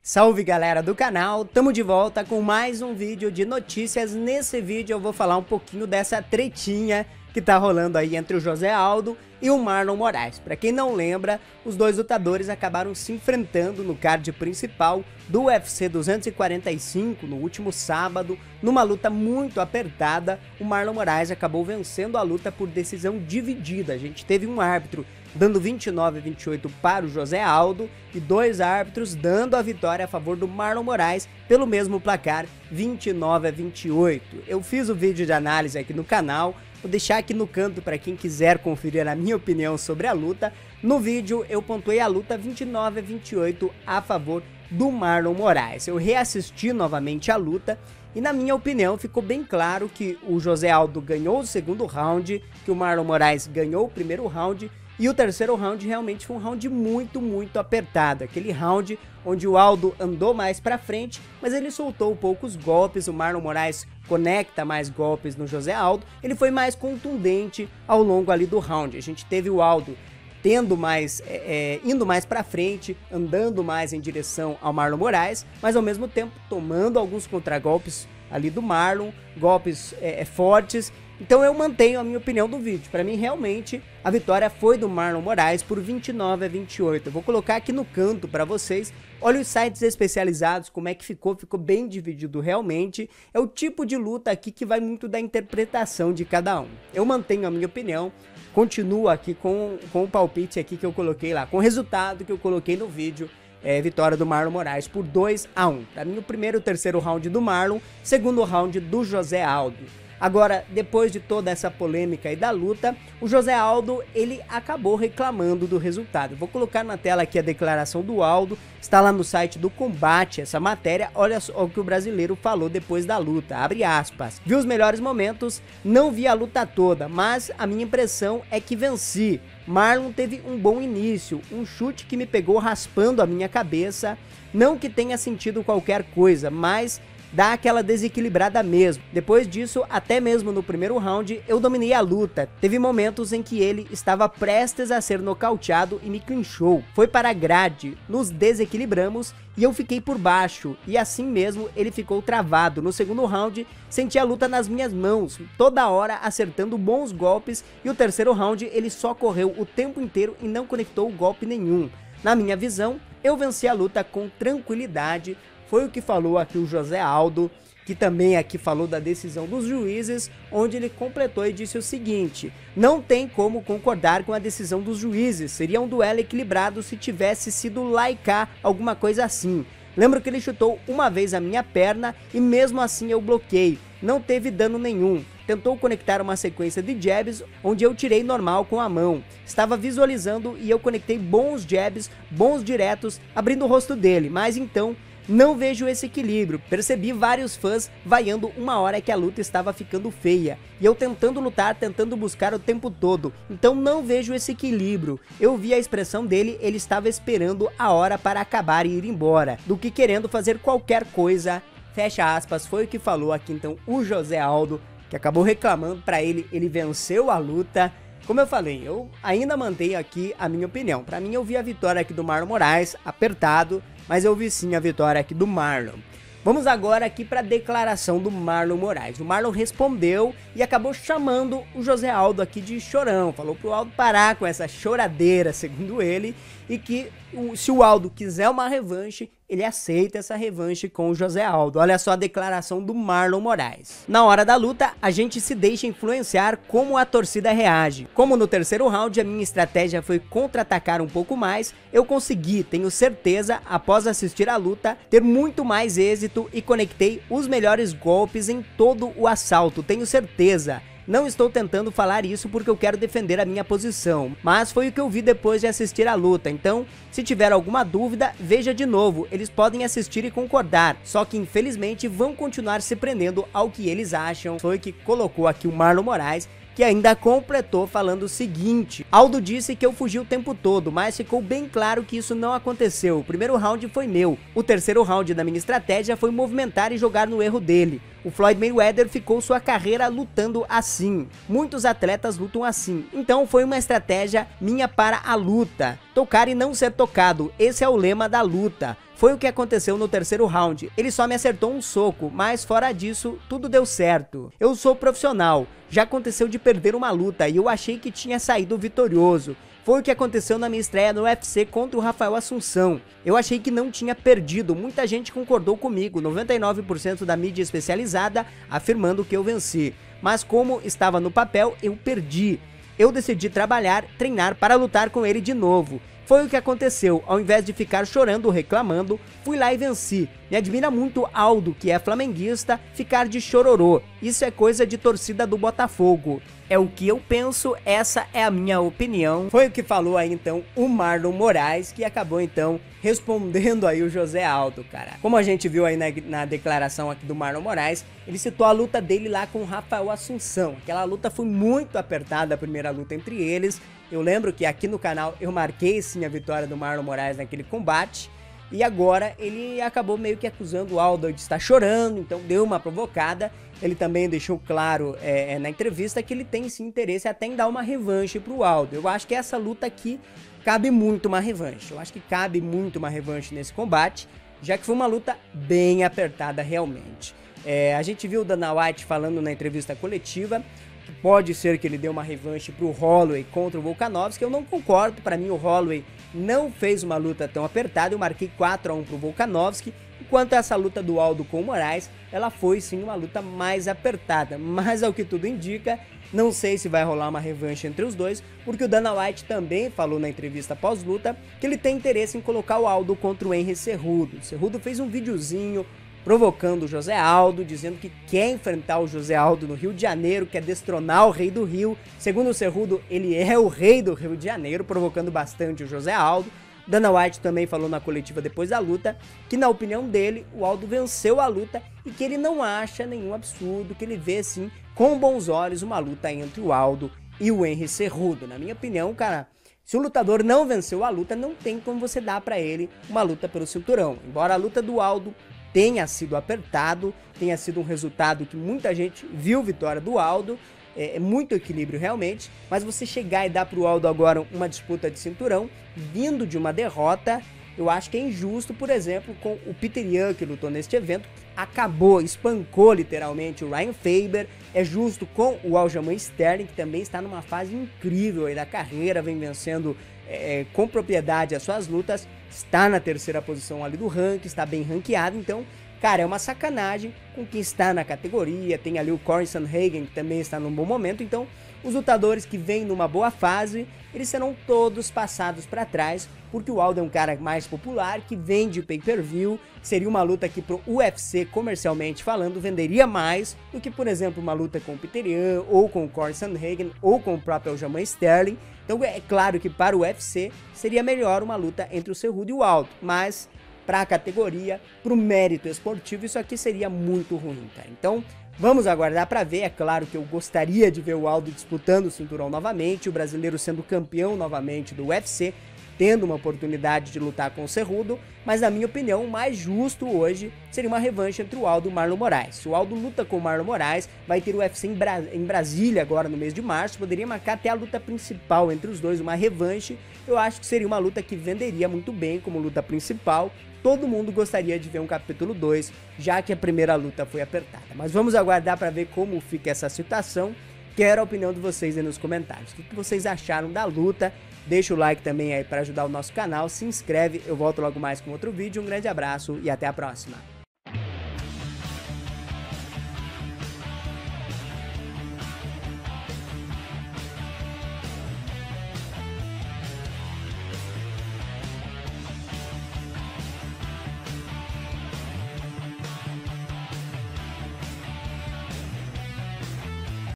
Salve galera do canal, tamo de volta com mais um vídeo de notícias. Nesse vídeo eu vou falar um pouquinho dessa tretinha que tá rolando aí entre o José Aldo e o Marlon Moraes. Pra quem não lembra, os dois lutadores acabaram se enfrentando no card principal do UFC 245 no último sábado, numa luta muito apertada. O Marlon Moraes acabou vencendo a luta por decisão dividida. A gente teve um árbitro dando 29-28 para o José Aldo e dois árbitros dando a vitória a favor do Marlon Moraes pelo mesmo placar, 29-28. Eu fiz o vídeo de análise aqui no canal, vou deixar aqui no canto para quem quiser conferir a minha opinião sobre a luta. No vídeo eu pontuei a luta 29-28 a favor do Marlon Moraes. Eu reassisti novamente a luta e, na minha opinião, ficou bem claro que o José Aldo ganhou o segundo round, que o Marlon Moraes ganhou o primeiro round. E o terceiro round realmente foi um round muito apertado, aquele round onde o Aldo andou mais pra frente, mas ele soltou poucos golpes. O Marlon Moraes conecta mais golpes no José Aldo, ele foi mais contundente ao longo ali do round. A gente teve o Aldo tendo mais, indo mais pra frente, andando mais em direção ao Marlon Moraes, mas ao mesmo tempo tomando alguns contragolpes ali do Marlon, golpes fortes. Então eu mantenho a minha opinião do vídeo. Para mim, realmente, a vitória foi do Marlon Moraes por 29-28. Eu vou colocar aqui no canto para vocês. Olha os sites especializados, como é que ficou bem dividido realmente. É o tipo de luta aqui que vai muito da interpretação de cada um. Eu mantenho a minha opinião, continuo aqui com o palpite aqui que eu coloquei lá, com o resultado que eu coloquei no vídeo. Vitória do Marlon Moraes por 2-1. Para mim, o primeiro e o terceiro round do Marlon, segundo round do José Aldo. Agora, depois de toda essa polêmica e da luta, o José Aldo, ele acabou reclamando do resultado. Vou colocar na tela aqui a declaração do Aldo, está lá no site do Combate essa matéria. Olha só o que o brasileiro falou depois da luta, abre aspas. Vi os melhores momentos, não vi a luta toda, mas a minha impressão é que venci. Marlon teve um bom início, um chute que me pegou raspando a minha cabeça, não que tenha sentido qualquer coisa, mas dá aquela desequilibrada mesmo. Depois disso, até mesmo no primeiro round, eu dominei a luta. Teve momentos em que ele estava prestes a ser nocauteado e me clinchou. Foi para a grade, nos desequilibramos e eu fiquei por baixo. E assim mesmo, ele ficou travado. No segundo round, senti a luta nas minhas mãos, toda hora acertando bons golpes. E o terceiro round, ele só correu o tempo inteiro e não conectou golpe nenhum. Na minha visão, eu venci a luta com tranquilidade. Foi o que falou aqui o José Aldo, que também aqui falou da decisão dos juízes, onde ele completou e disse o seguinte: não tem como concordar com a decisão dos juízes, seria um duelo equilibrado se tivesse sido laicar, alguma coisa assim. Lembro que ele chutou uma vez a minha perna e mesmo assim eu bloqueei, não teve dano nenhum. Tentou conectar uma sequência de jabs, onde eu tirei normal com a mão. Estava visualizando e eu conectei bons jabs, bons diretos, abrindo o rosto dele, mas então não vejo esse equilíbrio. Percebi vários fãs vaiando uma hora que a luta estava ficando feia. E eu tentando lutar, tentando buscar o tempo todo. Então não vejo esse equilíbrio. Eu vi a expressão dele, ele estava esperando a hora para acabar e ir embora, do que querendo fazer qualquer coisa. Fecha aspas, foi o que falou aqui então o José Aldo, que acabou reclamando para ele venceu a luta. Como eu falei, eu ainda mantenho aqui a minha opinião. Para mim, eu vi a vitória aqui do Marlon Moraes, apertado, mas eu vi sim a vitória aqui do Marlon. Vamos agora aqui para a declaração do Marlon Moraes. O Marlon respondeu e acabou chamando o José Aldo aqui de chorão. Falou pro Aldo parar com essa choradeira, segundo ele, e que se o Aldo quiser uma revanche, ele aceita essa revanche com o José Aldo. Olha só a declaração do Marlon Moraes. Na hora da luta, a gente se deixa influenciar como a torcida reage. Como no terceiro round a minha estratégia foi contra-atacar um pouco mais, eu consegui, tenho certeza, após assistir a luta, ter muito mais êxito e conectei os melhores golpes em todo o assalto, tenho certeza. Não estou tentando falar isso porque eu quero defender a minha posição, mas foi o que eu vi depois de assistir a luta. Então, se tiver alguma dúvida, veja de novo, eles podem assistir e concordar, só que infelizmente vão continuar se prendendo ao que eles acham. Foi o que colocou aqui o Marlon Moraes, que ainda completou falando o seguinte: Aldo disse que eu fugi o tempo todo, mas ficou bem claro que isso não aconteceu. O primeiro round foi meu, o terceiro round da minha estratégia foi movimentar e jogar no erro dele. O Floyd Mayweather ficou sua carreira lutando assim. Muitos atletas lutam assim. Então foi uma estratégia minha para a luta. Tocar e não ser tocado. Esse é o lema da luta. Foi o que aconteceu no terceiro round, ele só me acertou um soco, mas fora disso, tudo deu certo. Eu sou profissional, já aconteceu de perder uma luta e eu achei que tinha saído vitorioso. Foi o que aconteceu na minha estreia no UFC contra o Rafael Assunção. Eu achei que não tinha perdido, muita gente concordou comigo, 99% da mídia especializada afirmando que eu venci. Mas como estava no papel, eu perdi. Eu decidi trabalhar, treinar para lutar com ele de novo. Foi o que aconteceu, ao invés de ficar chorando ou reclamando, fui lá e venci. Me admira muito Aldo, que é flamenguista, ficar de chororô. Isso é coisa de torcida do Botafogo. É o que eu penso, essa é a minha opinião. Foi o que falou aí então o Marlon Moraes, que acabou então respondendo aí o José Aldo, cara. Como a gente viu aí na declaração aqui do Marlon Moraes, ele citou a luta dele lá com o Rafael Assunção. Aquela luta foi muito apertada, a primeira luta entre eles. Eu lembro que aqui no canal eu marquei sim a vitória do Marlon Moraes naquele combate. E agora ele acabou meio que acusando o Aldo de estar chorando, então deu uma provocada. Ele também deixou claro na entrevista que ele tem sim interesse até em dar uma revanche pro Aldo. Eu acho que essa luta aqui cabe muito uma revanche. Eu acho que cabe muito uma revanche nesse combate, já que foi uma luta bem apertada realmente. A gente viu o Dana White falando na entrevista coletiva que pode ser que ele dê uma revanche pro Holloway contra o Volkanovski. Eu não concordo, para mim o Holloway não fez uma luta tão apertada, eu marquei 4-1 pro Volkanovski, enquanto essa luta do Aldo com o Moraes, ela foi sim uma luta mais apertada, mas ao que tudo indica, não sei se vai rolar uma revanche entre os dois, porque o Dana White também falou na entrevista pós-luta que ele tem interesse em colocar o Aldo contra o Henry Cejudo. O Cejudo fez um videozinho provocando o José Aldo, dizendo que quer enfrentar o José Aldo no Rio de Janeiro, quer destronar o rei do Rio. Segundo o Cejudo, ele é o rei do Rio de Janeiro, provocando bastante o José Aldo. Dana White também falou na coletiva depois da luta que, na opinião dele, o Aldo venceu a luta e que ele não acha nenhum absurdo, que ele vê sim com bons olhos uma luta entre o Aldo e o Henry Cejudo. Na minha opinião, cara, se o lutador não venceu a luta, não tem como você dar pra ele uma luta pelo cinturão. Embora a luta do Aldo tenha sido apertado, tenha sido um resultado que muita gente viu vitória do Aldo, muito equilíbrio realmente, mas você chegar e dar pro Aldo agora uma disputa de cinturão, vindo de uma derrota, eu acho que é injusto, por exemplo, com o Peter Yan, que lutou neste evento, espancou literalmente o Ryan Faber. É justo com o Aljamain Sterling, que também está numa fase incrível aí da carreira, vem vencendo com propriedade as suas lutas, está na terceira posição ali do ranking, está bem ranqueado, então, cara, é uma sacanagem com quem está na categoria. Tem ali o Corey Sandhagen, que também está num bom momento, então os lutadores que vêm numa boa fase, eles serão todos passados para trás, porque o Aldo é um cara mais popular, que vende pay-per-view, seria uma luta que pro UFC, comercialmente falando, venderia mais do que, por exemplo, uma luta com o Peter Yan, ou com o Corey Sandhagen, ou com o próprio Aljamain Sterling. Então é claro que para o UFC seria melhor uma luta entre o Cejudo e o Aldo, mas para a categoria, para o mérito esportivo, isso aqui seria muito ruim, cara. Então vamos aguardar para ver. É claro que eu gostaria de ver o Aldo disputando o cinturão novamente, o brasileiro sendo campeão novamente do UFC, tendo uma oportunidade de lutar com o Cejudo, mas na minha opinião o mais justo hoje seria uma revanche entre o Aldo e o Marlon Moraes. Se o Aldo luta com o Marlon Moraes, vai ter o UFC em Brasília agora no mês de março, poderia marcar até a luta principal entre os dois, uma revanche. Eu acho que seria uma luta que venderia muito bem como luta principal. Todo mundo gostaria de ver um capítulo 2, já que a primeira luta foi apertada. Mas vamos aguardar para ver como fica essa situação. Quero a opinião de vocês aí nos comentários. O que vocês acharam da luta? Deixa o like também aí para ajudar o nosso canal. Se inscreve, eu volto logo mais com outro vídeo. Um grande abraço e até a próxima.